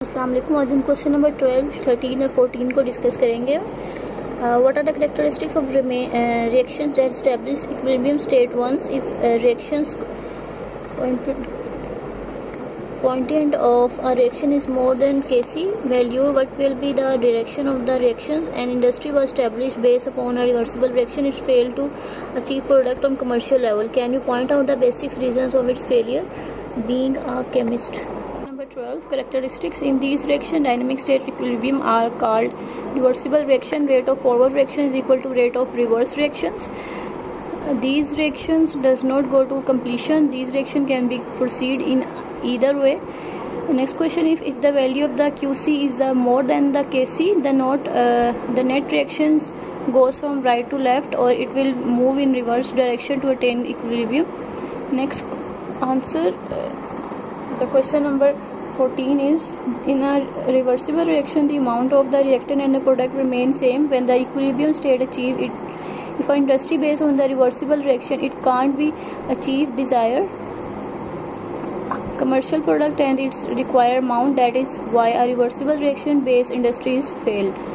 अस्सलाम वालेकुम। आज हम क्वेश्चन नंबर 12, 13 और 14 को डिस्कस करेंगे। What are the characteristics of reactions that establish equilibrium state once if reactions quotient of a reaction is more than Kc value, what will be the direction of the reactions? An industry was established based upon a reversible reaction. It failed to achieve product on commercial level. Can you point out the basic reasons of its failure? Being a chemist. Number 12. Characteristics in these reaction dynamic state equilibrium are called reversible reaction. Rate of forward reaction is equal to rate of reverse reactions. These reactions does not go to completion. These reaction can be proceed in either way. Next question, if the value of the QC is more than the Kc, the net reactions goes from right to left, or it will move in reverse direction to attain equilibrium. Next answer, the question number 14 is, in a reversible reaction the amount of the reactant and the product remain same when the equilibrium state achieved. If an industry based on the reversible reaction, it can't be achieved desired commercial product and its required amount. That is why a reversible reaction based industries failed.